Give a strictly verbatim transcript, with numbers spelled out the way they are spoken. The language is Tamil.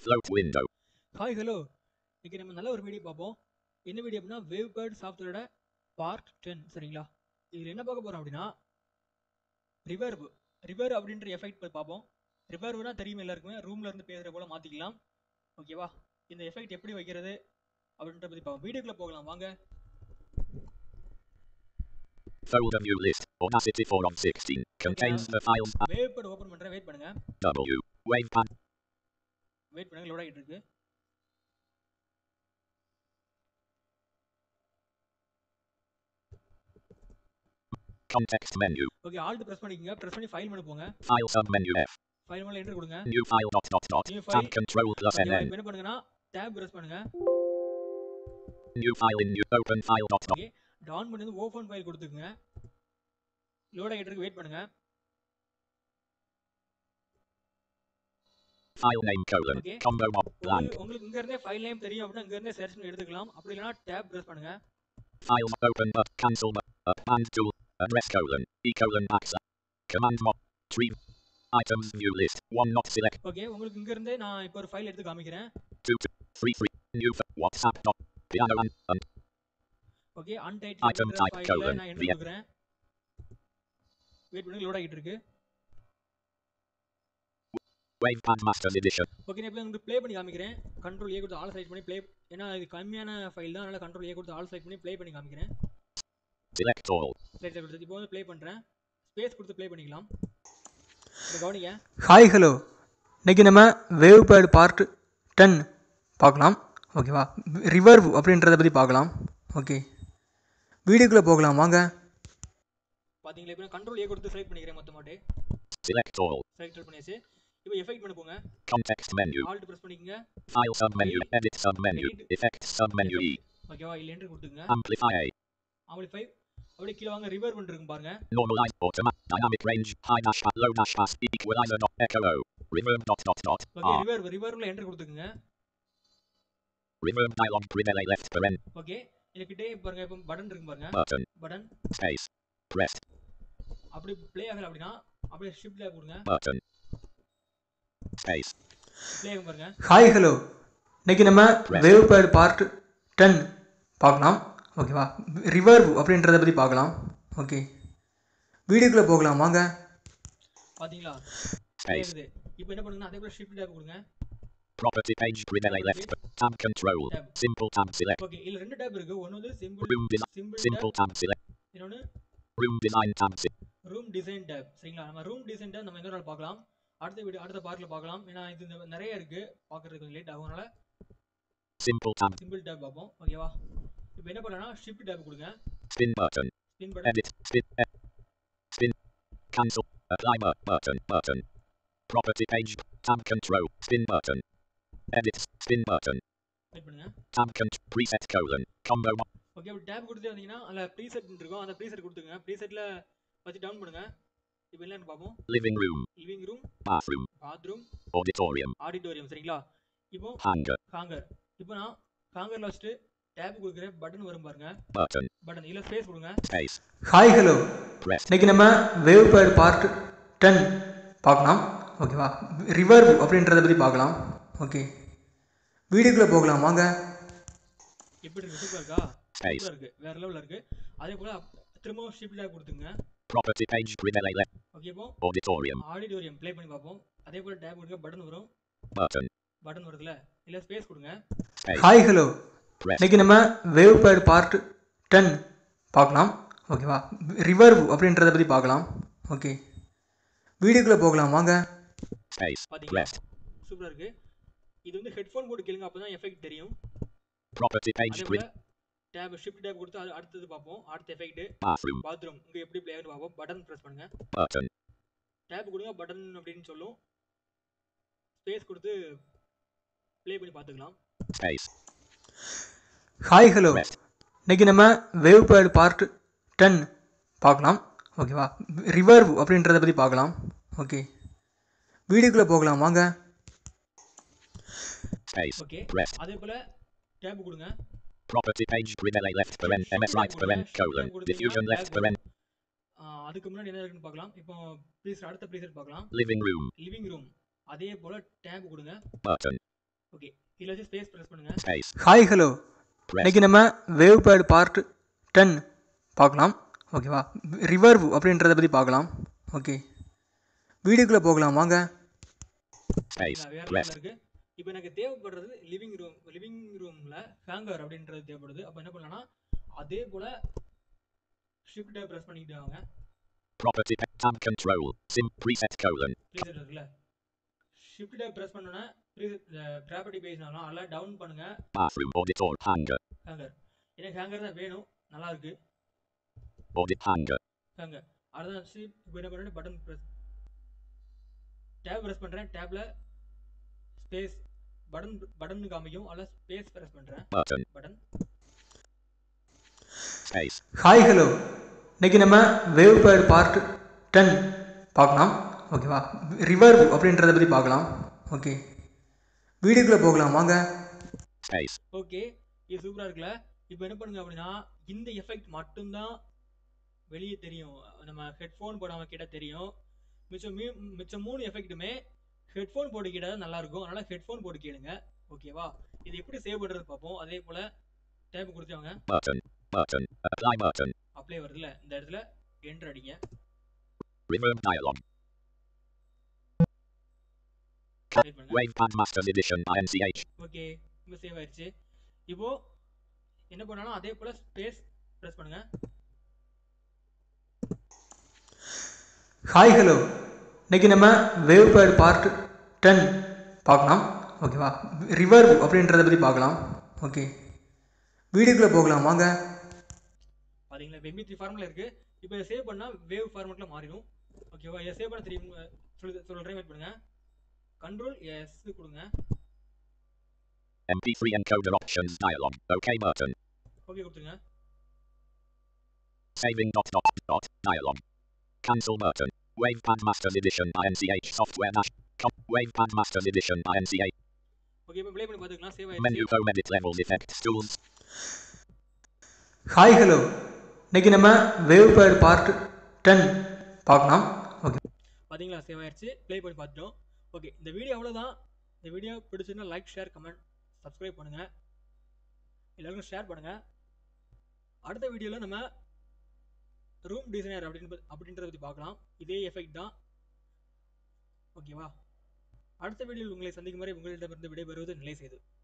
Float window. Hi, hello. இன்னைக்கு நம்ம நல்ல ஒரு வீடியோ பார்ப்போம். என்ன வீடியோ அப்படின்னா Wavepad சாஃப்ட்வேரோட பார்ட் டென் சரிங்களா? இதில் என்ன பார்க்க போறோம் அப்படின்னா ரிவர்ப் ரிவர் அப்படின்ற எஃபெக்ட் பார்ப்போம். ரிவர்ப்னா தெரியும் எல்லாருக்குமே, ரூம்ல இருந்து பேசுற போல மாத்திக்கலாம். ஓகேவா? இந்த எஃபெக்ட் எப்படி வைக்கிறது அப்படின்ற பத்தி பார்ப்போம். வீடியோக்குள்ள போகலாம் வாங்க. Folder view list. Audacity four of sixteen contains the files. Wavepad open பண்றேன், வெயிட் பண்ணுங்க. W Wavepad. வெயிட் பண்ணுங்க, லோட் ஆகிட்டு இருக்கு. Context menu. Okay, alt press பண்ணிக்கங்க. பிரஸ் பண்ணி ஃபைல் மெனு போங்க. File sub menu F. File மெனுல என்டர் கொடுங்க. New file dot dot dot. New Tab file. control plus N N. என்ன பண்ணுங்கன்னா tab பிரஸ் பண்ணுங்க. New file in new open file dot dot. Okay, down பண்ணி ஓபன் ஃபைல் கொடுத்துக்கங்க. லோட் ஆகிட்டு இருக்கு, வெயிட் பண்ணுங்க. File name colon combo mob blank. உங்களுக்கு இங்க இருந்தே ஃபைல் நேம் தெரியும் அப்படினா இங்க இருந்தே சர்ச் பண்ணி எடுத்துக்கலாம். அப்படி இல்லனா tab பிரஸ் பண்ணுங்க. Files open but cancel but band tool address colon e colon access command mob tree items view list one not select. Okay, உங்களுக்கு இங்க இருந்தே நான் இப்போ ஒரு ஃபைல் எடுத்து காமிக்கிறேன். two three three new whatsapp dot piano and, and okay, untitled item type colon நான் என்டர் கொடுக்கிறேன். வெயிட் பண்ணுங்க, லோட் ஆகிட்டு இருக்கு. Wavepad Masters Edition. ஓகே, நான் இப்போ உங்களுக்கு ப்ளே பண்ணி காமிக்கிறேன். கண்ட்ரோல் ஏ கொடுத்து ஆல் செலக்ட் பண்ணி ப்ளே, ஏன்னா இது கம்மியான ஃபைல் தான், அதனால கண்ட்ரோல் ஏ கொடுத்து ஆல் செலக்ட் பண்ணி ப்ளே பண்ணி காமிக்கிறேன். Select all. செலக்ட் கொடுத்து இப்போ வந்து ப்ளே பண்றேன். ஸ்பேஸ் கொடுத்து ப்ளே பண்ணிக்கலாம். இப்போ கவனிங்க. ஹாய் ஹலோ, இன்னைக்கு நம்ம வேவ்பேட் பார்ட் டென் பார்க்கலாம். ஓகேவா? ரிவர்வ் அப்படின்றத பற்றி பார்க்கலாம். ஓகே, வீடியோக்குள்ளே போகலாம் வாங்க. பாத்தீங்களா, இப்போ கண்ட்ரோல் ஏ கொடுத்து செலக்ட் பண்ணிக்கிறேன் மொத்தமாட்டே. Select all. செலக்ட் பண்ணியாச்சு. இப்போ எஃபெக்ட் மெனு போங்க. Context menu. Alt பிரஸ் பண்ணிக்கங்க. File sub menu, edit sub menu, effects sub menu E. ஓகேவா? இல்ல என்டர் கொடுத்துங்க. Amplify. Amplify. அப்படியே கீழ வாங்க, ரிவர்ப் இருக்கும் பாருங்க. Normalize automatic dynamic range high dash at low dash pass equalizer dot echo o. Reverb dot dot dot. Okay, reverb ரிவர்ப்ல என்டர் கொடுத்துங்க. Reverb dialog prevele left paren. Okay, இதுகிட்டே பாருங்க, இப்போ பட்டன் இருக்கு பாருங்க. Button. பட்டன். Space. Press. அப்படி ப்ளே ஆகல அப்படினா அப்படியே ஷிஃப்ட் ல கொடுங்க. Button. Space. ப்ளே ஆகும் பாருங்க. ஹாய் ஹலோ, இன்னைக்கு நம்ம வேவ்பேட் பார்ட் டென் பார்க்கலாம். ஓகேவா? ரிவர்வ் அப்படின்றத பற்றி பார்க்கலாம். ஓகே, வீடியோக்குள்ளே போகலாம் வாங்க. பாத்தீங்களா? ஸ்பேஸ். இப்போ என்ன பண்ணுங்க, அதே போல ஷிஃப்ட் tab கொடுங்க. Property page prevele left tab control simple tab select. Okay, இதுல ரெண்டு tab இருக்கு. ஒன்னு வந்து simple room design simple tab select. இன்னொன்னு room design tab select. Room design tab. சரிங்களா? நம்ம ரூம் டிசைன் tab நம்ம இன்னொரு நாள் பார்க்கலாம். அடுத்த வீடியோ அடுத்த பார்ட்ல பார்க்கலாம். ஏன்னா இது நிறைய இருக்கு, பார்க்கிறதுக்கு கொஞ்சம் லேட் ஆகும்னால simple tab சிம்பிள் tab பார்ப்போம். ஓகேவா? இப்போ என்ன பண்ணலாம்னா ஷிஃப்ட் tab கொடுங்க. spin button spin button. edit spin eh, spin cancel apply button button property page tab control spin button edit spin button wait பண்ணுங்க. tab control preset colon combo. Okay, அப்படி tab கொடுத்து வந்தீங்கன்னா அதுல ப்ரீசெட் இருக்கும். அந்த ப்ரீசெட் கொடுத்துங்க. ப்ரீசெட்ல வச்சு டவுன் பண்ணுங்க. இப்போ என்னன்னு பாப்போம். living room living room, bathroom bathroom, auditorium auditorium. சரிங்களா? இப்போ hanger ஹாங்கர். இப்போ நான் ஹாங்கர்ல வச்சுட்டு tab கொடுக்கிறேன். பட்டன் வரும் பாருங்க. button பட்டன் இல்ல ஸ்பேஸ் கொடுங்க. space. Hi hello, Press. இன்னைக்கு நம்ம வேவ்பேட் பார்ட் டென் பார்க்கலாம். ஓகேவா? ரிவர்வ் அப்படின்றத பற்றி பார்க்கலாம். ஓகே, வீடியோக்குள்ளே போகலாம் வாங்க. எப்படி இருக்கு? சூப்பரா இருக்கா? Space. சூப்பரா இருக்கு, வேற லெவல்ல இருக்கு. அதே போல திரும்ப ஷிஃப்ட் tab கொடுத்துங்க. Property page prevele left okay, இப்போ auditorium ஆடிட்டோரியம் ப்ளே பண்ணி பார்ப்போம். அதே போல tab கொடுங்க. பட்டன் வரும். button பட்டன் வருதுல, இல்ல ஸ்பேஸ் கொடுங்க. space. Hi hello, Press. இன்னைக்கு நம்ம வேவ்பேட் பார்ட் டென் பார்க்கலாம். ஓகேவா? ரிவர்வ் அப்படின்றத பற்றி பார்க்கலாம். ஓகே, வீடியோக்குள்ளே போகலாம் வாங்க. Space. பாத்தீங்களா? Press. சூப்பரா இருக்கு. இது வந்து ஹெட்ஃபோன் போட்டு கேளுங்க, அப்பதான் எஃபெக்ட் தெரியும். Property page அதே போல tab ஷிஃப்ட் tab கொடுத்து அது அடுத்தது பார்ப்போம். அடுத்த எஃபெக்ட் bathroom பாத்ரூம். இங்க எப்படி ப்ளே ஆகுது பார்ப்போம். பட்டன் பிரஸ் பண்ணுங்க. button tab கொடுங்க, பட்டன் அப்படின்னு சொல்லும். ஸ்பேஸ் கொடுத்து ப்ளே பண்ணி பார்த்துக்கலாம். space. ஹாய் ஹலோ, இன்னைக்கு நம்ம வேவ்பேட் பார்ட் டென் பார்க்கலாம். ஓகேவா? ரிவர்வ் அப்படின்றத பற்றி பார்க்கலாம். ஓகே, வீடியோக்குள்ளே போகலாம் வாங்க. Space. Okay, Press. அதே போல tab கொடுங்க. Property page prevele left paren ms right paren colon diffusion left paren. அதுக்கு முன்னாடி என்ன இருக்குன்னு பார்க்கலாம். இப்போ ப்ளீஸ் அடுத்த ப்ரீசெட் பார்க்கலாம். living room living room. அதே போல tab கொடுங்க. button ஓகே, இதில் வச்சு ஸ்பேஸ் ப்ரெஸ் பண்ணுங்க. Space. Hi hello, Press. இன்றைக்கி நம்ம வேவ்பேட் பார்ட் டென் பார்க்கலாம். ஓகேவா, ரிவர்வ் அப்படின்றத பற்றி பார்க்கலாம். ஓகே, வீடியோக்குள்ளே போகலாம் வாங்க. Space. வேற Press. லெவலில் இருக்கு. இப்போ எனக்கு தேவைப்படுறது லிவிங் ரூம். லிவிங் ரூமில் ஹேங்கர் அப்படின்றது தேவைப்படுது. அப்போ என்ன பண்ணலாம்னா அதே போல் ஷிஃப்ட்டை ப்ரெஸ் பண்ணிக்கிட்டு வாங்க. Property. Tab control. Sim preset colon. Preset இருக்குல்ல, ஷிஃப்ட்டை ப்ரெஸ் பண்ணோன்னா ப்ரீசெட் ப்ராப்பர்ட்டி பேஜ்னாலும் அதெல்லாம் டவுன் பண்ணுங்க. Bathroom auditor hanger. ஹேங்கர் எனக்கு ஹேங்கர் தான் வேணும், நல்லா இருக்கு. Audit hanger. ஹேங்கர் அதுதான் வச்சு இப்போ என்ன பண்ணுறேன், பட்டன் ப்ரெஸ் டேப் ப்ரெஸ் பண்ணுறேன். டேப்பில் ஸ்பேஸ் பட்டன் பட்டன் காமிக்கும், அதில் ஸ்பேஸ் ப்ரெஸ் பண்ணுறேன். Button. Button Space. Hi hello, இன்றைக்கி நம்ம வேவ்பேட் பார்ட் டென் பார்க்கலாம். ஓகேவா, ரிவர்வ் அப்படின்றத பற்றி பார்க்கலாம். ஓகே, வீடியோக்குள்ளே போகலாம் வாங்க. Space. ஓகே, இது சூப்பராக இருக்குல்ல. இப்போ என்ன பண்ணுங்க அப்படின்னா இந்த எஃபெக்ட் மட்டும்தான் வெளியே தெரியும், நம்ம ஹெட்ஃபோன் போடாமல் கேட்டால் தெரியும். மிச்சம் மீ மிச்சம் மூணு எஃபெக்ட்டுமே ஹெட்ஃபோன் போட்டு கேட்டால் நல்லாயிருக்கும். அதனால் ஹெட்ஃபோன் போட்டு கேளுங்க. ஓகேவா, இது எப்படி சேவ் பண்ணுறது பார்ப்போம். அதே போல் டேப் கொடுத்துவாங்க. Button. Button. Apply button. Apply வருதுல்ல, இந்த இடத்துல என்டர் அடிங்க. Reverb dialog. Wait பண்ணுங்க. Wavepad Masters Edition I N C H. Okay, இப்போ சேவ் ஆயிடுச்சு. இப்போ என்ன பண்ணாலும் அதே போல் ஸ்பேஸ் ப்ரெஸ் பண்ணுங்க. ஹாய் ஹலோ, இன்றைக்கி நம்ம வேவ்பேட் பார்ட் டென் பார்க்கலாம். ஓகேவா, ரிவர்வ் அப்படின்றத பற்றி பார்க்கலாம். ஓகே, வீடியோக்குள்ளே போகலாம் வாங்க. பார்த்தீங்களா, இப்போ எம்பி த்ரீ ஃபார்மில் இருக்குது. இப்போ இதை சேவ் பண்ணால் வேவ் ஃபார்மெட்டில் மாறிடும். ஓகேவா, இதை சேவ் பண்ண தெரியும் சொல்லி சொல்கிறேன். வெயிட் பண்ணுங்க. கண்ட்ரோல் எஸ் கொடுங்க. M P three encoder options dialog. OK button. Okay கொடுத்துருங்க. Saving dot dot dot dialog. Cancel button. Wavepad Masters Edition I N C H software dash. Com. Wavepad Masters Edition I N C H. Okay, இப்போ ப்ளே பண்ணி பார்த்துக்கலாம். சேவ் Menu ஆயிடுச்சு. home edit levels effects tools. Hi hello, இன்றைக்கி நம்ம வேவ்பேட் பார்ட் டென் பார்க்கலாம். ஓகே, பார்த்தீங்களா, சேவ் ஆயிடுச்சு. ப்ளே பண்ணி பார்த்துட்டோம். ஓகே, இந்த வீடியோ அவ்வளோதான். இந்த வீடியோ பிடிச்சிருந்தா லைக், ஷேர், கமெண்ட், சப்ஸ்கிரைப் பண்ணுங்கள். எல்லாருக்கும் ஷேர் பண்ணுங்கள். அடுத்த வீடியோவில் நம்ம ரூம் டிசைனர் அப்படின்னு அப்படின்றத பற்றி பார்க்கலாம். இதே எஃபெக்ட் தான். ஓகேவா, அடுத்த வீடியோவில் உங்களை சந்திக்கும் வரை உங்களிடமிருந்து விடைபெறுவது நிலை செய்து.